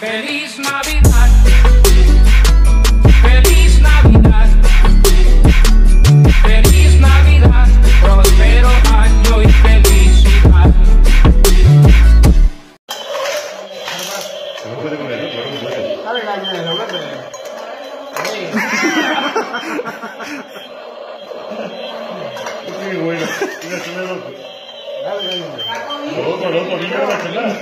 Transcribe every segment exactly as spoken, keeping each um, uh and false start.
Feliz Navidad. Feliz Navidad. Feliz Navidad. Prospero año y felicidad. No puede comer, ¿no? No puede. A ver, la la la Qué bueno. Mira, se me loco. Loco, loco, mira la pelada.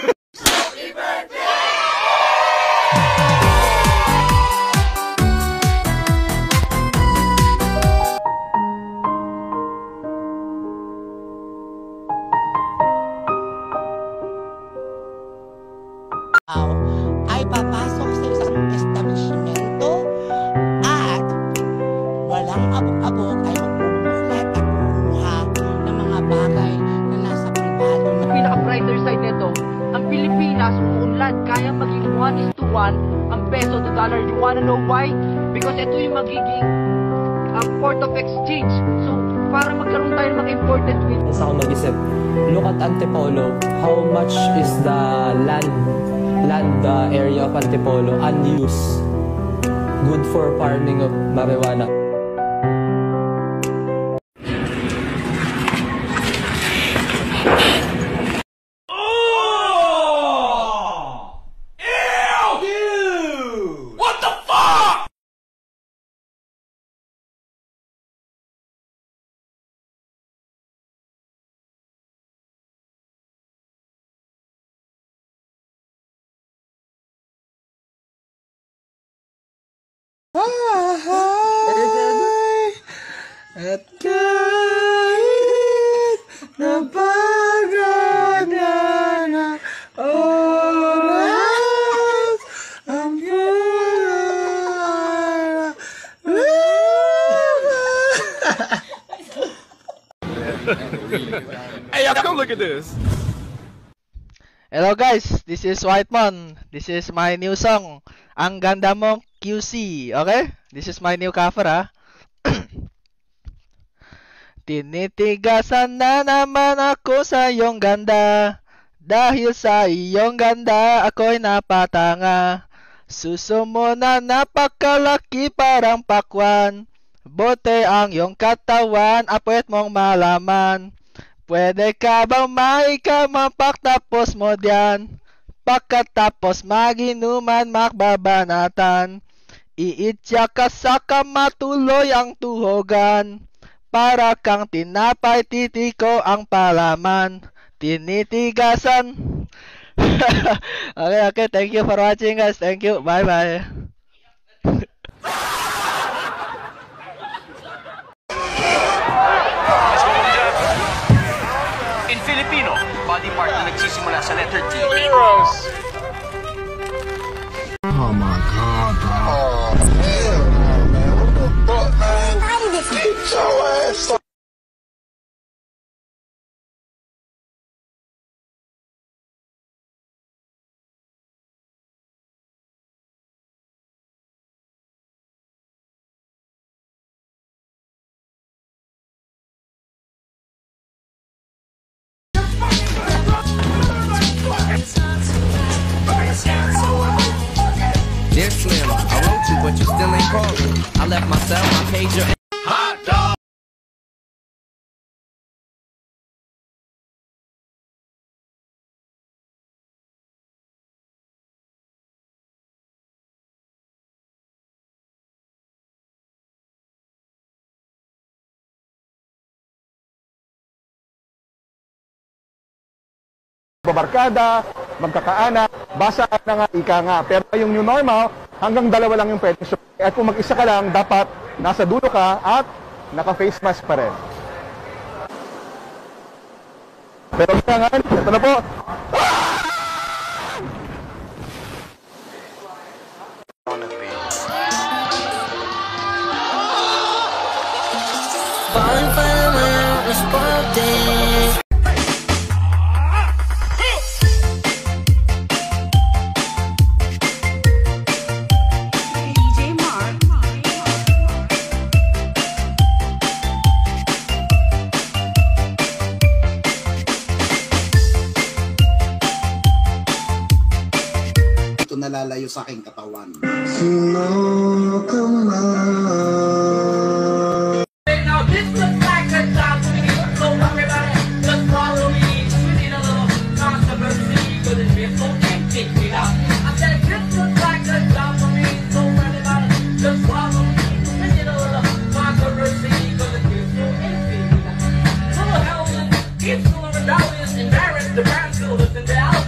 Ay papasok sa isang establishmento at walang abog-abog ay magbubulat at kumuha ng mga bagay na nasa privado. Ang pinaka-brighter side nito, ang Pilipinas uunlad kaya maging one is to one ang peso to dollar. You wanna know why? Because ito yung magiging uh, port of exchange. So, para magkaroon tayo ng mga imported goods. Isa ako mag-isip, look at Antipolo. How much is the land land uh, area of Antipolo unused? Good for farming of marijuana. At kahit napagana na oras ang buhay. Hey, y'all come look at this. Hello guys, this is Whiteman. This is my new song. Ang ganda mo Q C, okay? This is my new cover, ha? Tinitigasan na naman ako sa iyong ganda. Dahil sa iyong ganda, ako'y napatanga. Suso mo na napakalaki parang pakwan. Bote ang iyong katawan, apwet mong malaman. Pwede ka bang maikamapak tapos mo diyan? Pagkatapos maginuman makbabanatan. Iitya ka sa kamatuloy ang tuhogan. Para kang tinapay titiko ang palaman. Tinitigasan. Okay, okay. Thank you for watching guys. Thank you. Bye bye. In Filipino, body part na nagsisimula sa letter T. Heroes! Oh my god, bro. Oh, hell no, man. What the fuck, man? How did this get your ass up? Dear Slim, I wrote you, but you still ain't calling. I left myself, my pager. Hot dog! Babarkada, magkakaanak, basa na nga, ika nga. Pero yung new normal, hanggang dalawa lang yung pwede. At kung mag-isa ka lang, dapat nasa dulo ka at naka-face mask pa rin. Pero nga, ito na po. dito nalalayo sa aking katawan. Sino ka man? Now this looks like a job to me, so worry about it, just follow me. We need a little controversy, cause it's been so empty now. I said this looks like a job for me, so worry about it, just follow me. We need a little controversy, cause it's been so empty now. Full of hell, it's full of rebellious, embarrassed, the brand still listen to Alvin.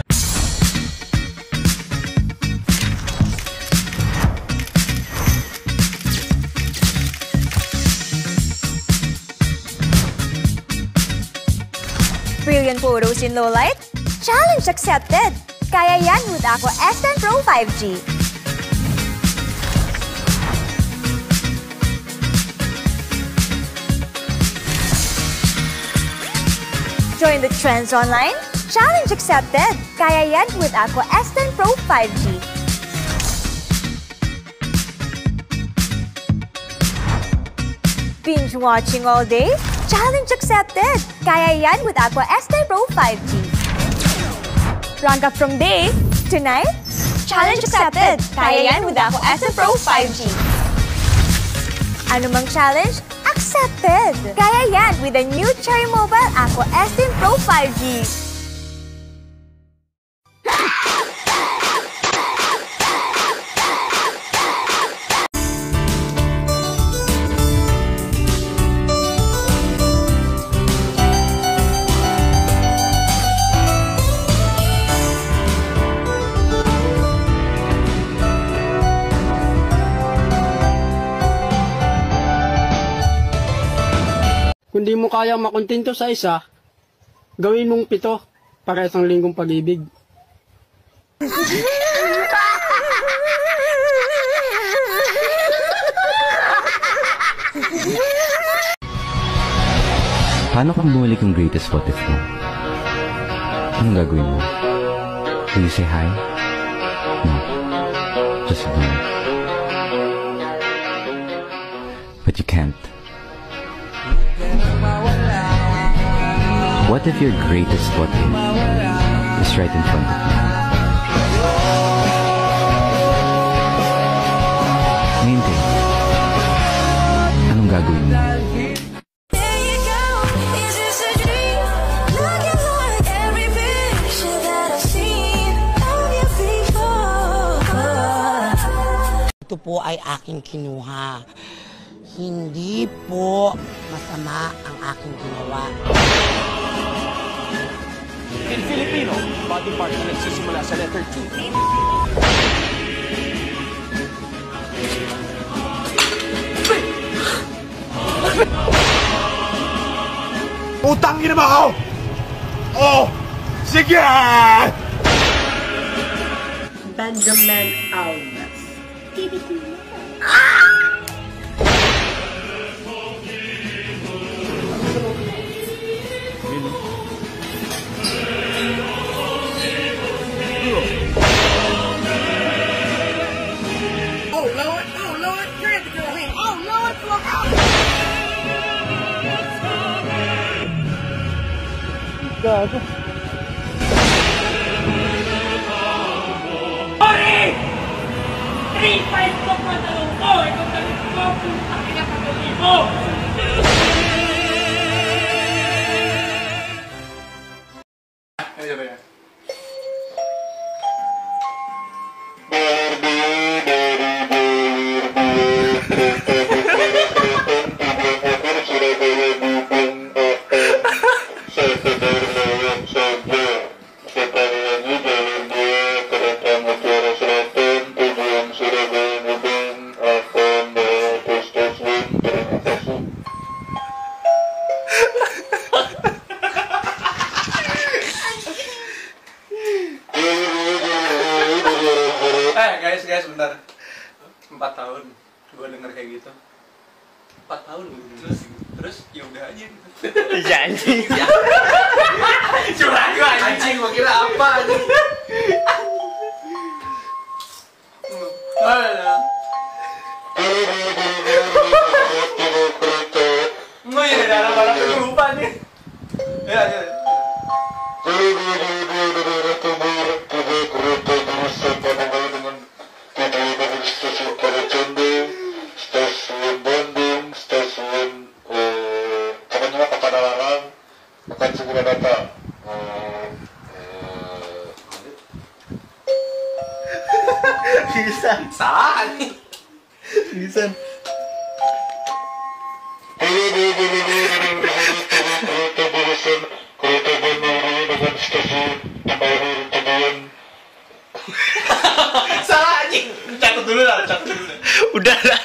Brilliant photos in low light? Challenge accepted! Kaya yan with Aqua S ten Pro five G. Join the trends online? Challenge accepted! Kaya yan with Aqua S ten Pro five G. Binge watching all day? Challenge accepted! Kaya yan with Aqua S ten Pro five G. Rank up from day to night? Challenge accepted! Kaya yan with Aqua S ten Pro five G. Ano mang challenge? Accepted! Kaya yan with the new Cherry Mobile Aqua S ten Pro five G. Kung di mo kayang makontento sa isa, gawin mong pito para isang linggong pag-ibig. Paano kung bumalik yung greatest what if mo? Anong gagawin mo? Will you say hi? No. Just ignore it. But you can't. What if your greatest what if is right in front of you? Ngayon kayo, anong gagawin mo? Ito po ay aking kinuha. Hindi po masama ang aking ginawa. In Filipino, body part na nagsisimula sa letter T. Utang ina mo ako! Oh! Sige! Benjamin Alves. Oh Lord, oh Lord, grab the girl here. Oh Lord, look out! Gago. Sorry! three five ko pa talong ko! Ikaw talong ko! Puta kaya patuloy mo! Ayan ba yan? Eh guys, guys, bentar. Empat tahun gue denger kayak gitu. Empat tahun terus terus ya udah aja. Iya anjing. Curang gue anjing, gue kira apa anjing. Alah. Mau ya darah barang lupa nih. Ya ya. Thank you. Minsan. Saan? Minsan. Saan? Catat dulu lah, catat dulu lah. Udah lah.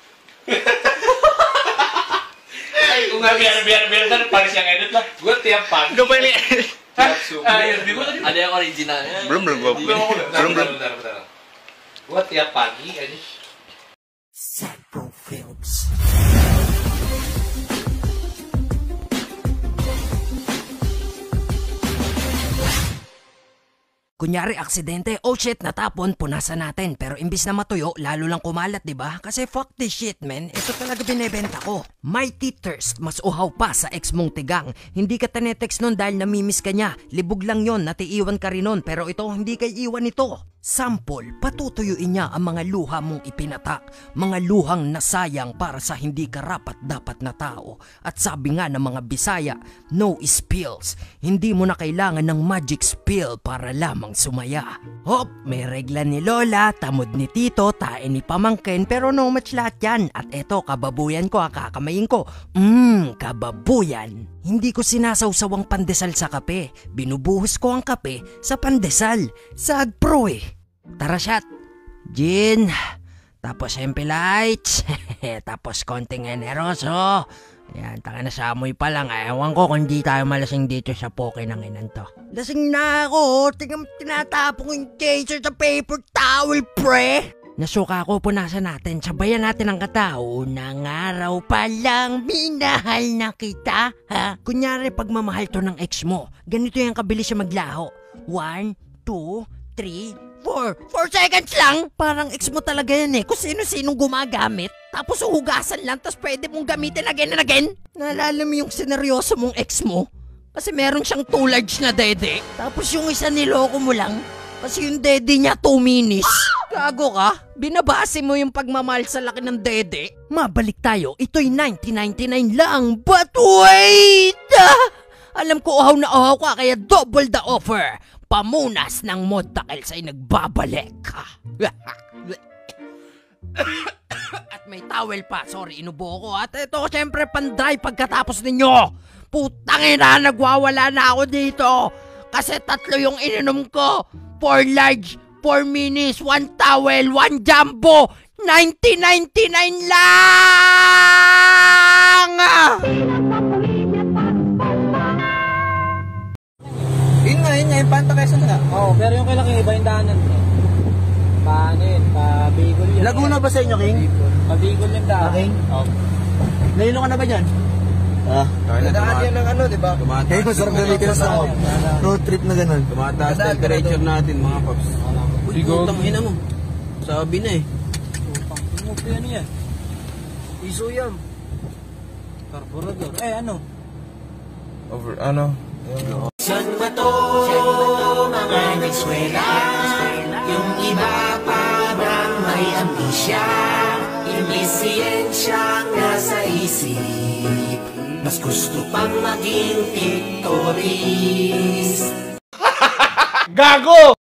Ay, kung nga biar biar biar kan Paris yang edit lah. Gue tiap pagi. Gak boleh edit. Ada yang originalnya. Belum belum belum belum belum belum. Bentar bentar. Gue tiap pagi aja. Sadbro Films. Kunyari aksidente, oh shit, natapon, punasan natin. Pero imbis na matuyo, lalo lang kumalat, diba? Kasi fuck this shit, man. Ito talaga binebenta ko. Mighty Thirst, mas uhaw pa sa ex mong tigang. Hindi ka tanetext nun dahil namimiss ka niya. Libog lang yon, natiiwan ka rin nun. Pero ito, hindi kay iwan ito. Sample, patutuyuin niya ang mga luha mong ipinatak. Mga luhang nasayang para sa hindi karapat-dapat na tao. At sabi nga ng mga Bisaya, no spills. Hindi mo na kailangan ng magic spill para lamang sumaya. Hop, may regla ni Lola, tamod ni Tito, tae ni Pamangkin, pero no match lahat yan. At eto, kababuyan ko, kakamayin ko. Mmm, kababuyan. Hindi ko sinasawsaw ang pandesal sa kape. Binubuhos ko ang kape sa pandesal. Sadbro eh. Tara shot. Gin. Tapos Empe Lights. Tapos konting generoso. Yan, taka na sa amoy pa lang. Ewan ko kung di tayo malasing dito sa poke ng inan to. Lasing na ako. Tingnan, tinatapong yung chaser sa paper towel, pre. Nasuka ko, punasan natin. Sabayan natin ang katao. Nang araw pa lang, minahal na kita. Ha? Kunyari, pagmamahal to ng ex mo. Ganito yung kabilis siya maglaho. One, two, three, four. Four seconds lang. Parang ex mo talaga yan eh. Kung sino-sinong gumagamit. Tapos uhugasan lang. Tapos pwede mong gamitin again and again. Naalala mo yung sineryoso mong ex mo? Kasi meron siyang two large na dede. Tapos yung isa niloko mo lang. Kasi yung dede niya two minis. Gago ka? Binabase mo yung pagmamahal sa laki ng dede? Mabalik tayo. Ito'y nineteen ninety-nine lang. But wait! Ah! Alam ko uhaw na uhaw ka kaya double the offer. Pamunas ng mod takils ay nagbabalik. At may towel pa. Sorry, inubo ko. At ito syempre panday pagkatapos ninyo. Putang ina, nagwawala na ako dito. Kasi tatlo yung ininom ko. Four large, four minis, one towel, one jumbo. nineteen ninety-nine lang! Yun nga, yun nga, yung Panta Quezon nga. Oo, pero yung kailang iba yung daanan. Paano yun? Pabigol yun. Laguna ba sa inyo, King? Pabigol yung daan. King? Oo. Nahilo ka na ba dyan? Ah, nadaan yan ng ano, di ba? Eh, kung sarap gamitin sa road trip na ganun. Tumataas temperature natin, mga paps. Uy, putang ina mo. Sabi na eh. Putang ina ano yan? Iso yan. Carburetor. Eh, ano? Over, ano? San ba to, mga nagswela? Yung iba parang may ambisya. Hindi siyensyang nasa isip. Mas gusto pang maging tiktoris. Gago!